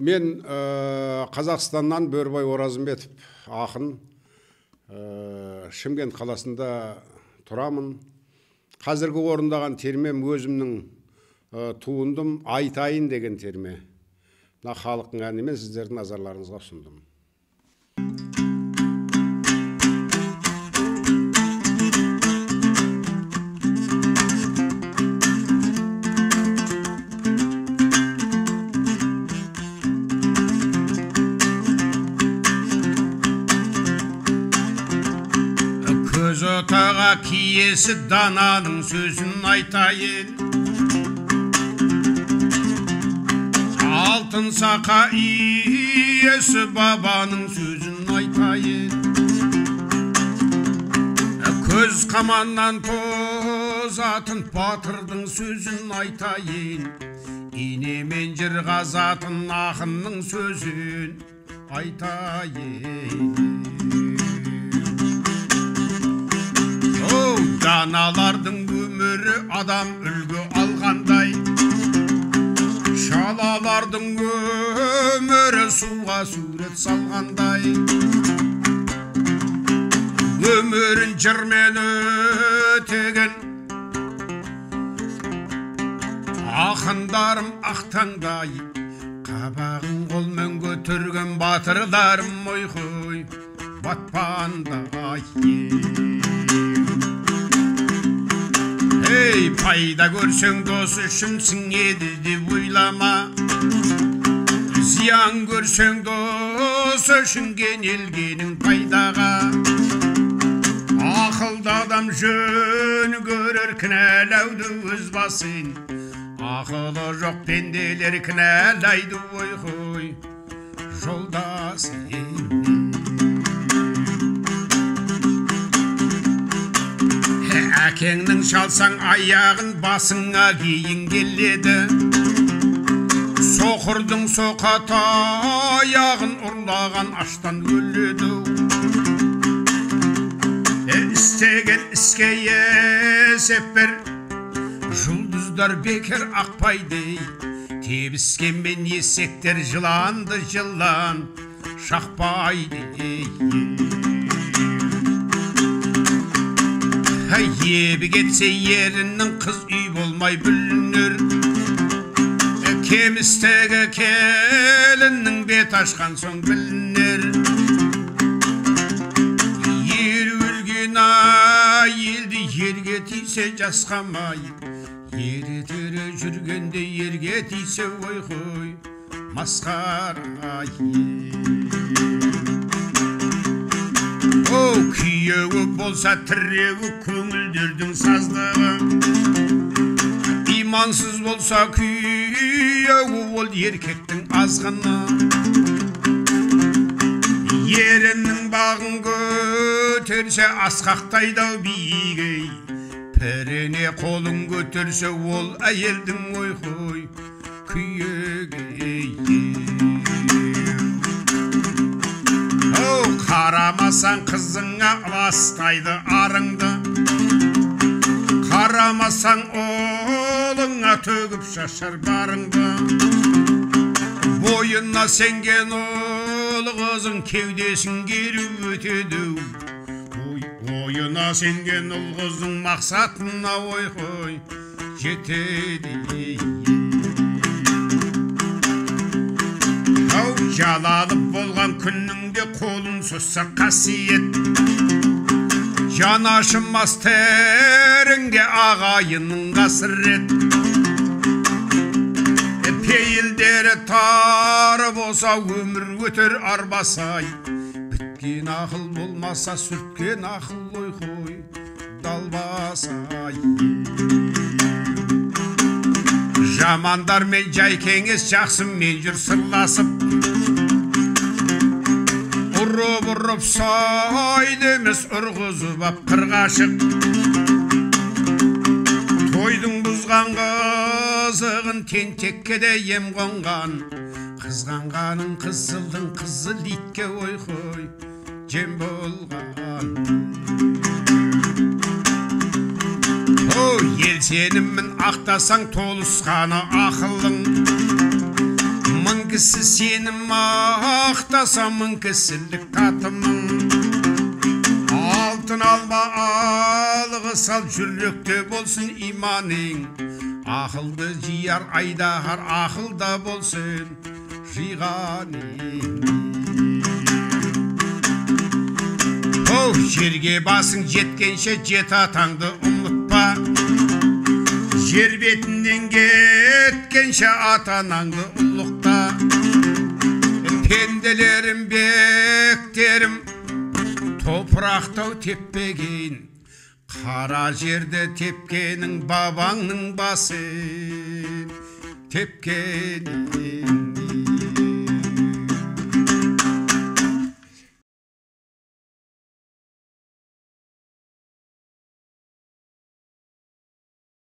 Мен Қазақстаннан Бөрбай Оразымбетов ақын, Шымкент қаласында тұрамын. Қазіргі орындаған термем өзімнің туындым «Айтайын» деген терме. Мына халықтың әнімен сіздердің назарларыңызға ұсындым. Көз отаға киесі дананың сөзін айтайын, алтын сақа иесі бабаның сөзін айтайын. Көз қаманнан тозатын батырдың сөзін айтайын, инемен жырғазатын ақынның сөзін айтайын. Даналардың өмірі адам үлгі алғандай, шалалардың өмірі суға сурет салғандай. Өмірін жырмен өтеген ақындарым ақтаңдай, қабағын қолмен көтерген батырдарым ойхой батпандай. Ей, пайда көрсең дос үшінсің еді деп ойлама, зиян көрсең дос үшін кенелгенің пайдаға. Ақылды адам жөн көрер кінәлауды өз басын, ақылы жоқ пенделер кінәлайды ойхой жолдасын. Әкеңнің шалсаң аяғын басыңа кейін келеді, соқырдың соқа таяғын ұрлаған аштан өледі. Істеген іске есеп бер, жұлдыздар бекер ақпайды, тебіскенмен есектер жыланды жылан шақпайды. Ебі кетсе ерінің қыз үй болмай бүлінер, кемістегі келіннің бет ашқан соң білінер. Ер өлген елді ерге тисе жасқамай, еретері жүргенде ерге тисе ойхой масқара. Күйеуі болса тірегі көңілдердің саздығы, имансыз болса күйеуі ол еркектің азғыны. Ерінің бағын көтерсе асқақтайдау биіге, піріне қолын көтерсе ол әйелдің ойхой күйеге. Қарамасаң қызыңа ластайды арыңды, қарамасаң олыңа төгіп шашар барыңды. Бойына сенген ол қызың кеудесін керіп өтеді, бойына сенген ол қызың мақсатына ойхой жетеді. Жалалып болған күніңде қолын созса қасиет, жанашымас теріңге ағайының қасірет. Пейілдері тар болса өмір өтер арбасай, біткен ақыл болмаса сүрткен ақыл ойхой далбасай. Жамандармен жай кеңес жақсымен жүр сырласып, ұрып сайды емес ұрғызып ап қырғашық. Тойдың бұзған қызығын тентекке де ем қонған, қызғанғаның қызылдың қызыл итке ойхой жем болған. Ел сенімін ақтасаң толысқаны ақылың, мың кісі сені мақтаса мың кісілік татымың. Алтын алма алғы сал жүректе болсын иманың. Ақылды жияр айдағар ақылда болсын жиғаның. Жерге басың жеткенше жет атаңды ұмытпа. Жер бетінен кеткенше ата-анаңды ұлықта. Пенделерім бектерім топырақтау теппеген, қара жерді тепкенің бабаңның басын тепкені.